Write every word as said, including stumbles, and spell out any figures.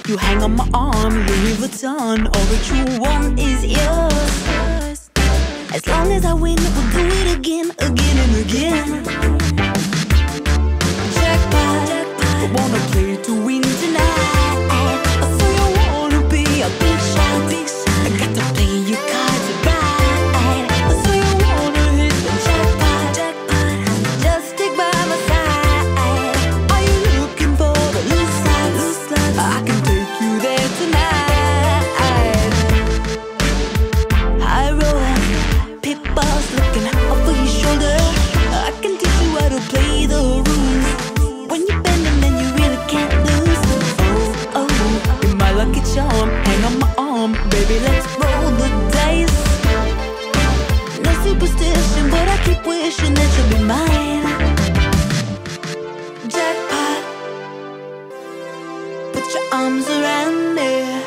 You hang on my arm, Louis Vuitton, all the true one is yours. As long as I win, we'll do it again, again and again. Jackpot, we wanna play to win tonight. So you wanna be a big shot, big shot. I got to play your cards right. So you wanna hit the jackpot, jackpot. Just stick by my side. Are you looking for the loose side, loose side? I can take you there tonight. High roll, pit boss looking over your shoulder. I can teach you how to play the rules. When you're bending, then you really can't lose. Oh, oh, you're my lucky charm. Hang on my arm, baby, let's roll the dice. No superstition, but I keep wishing that you'll be mine. Jackpot, put your arms around me.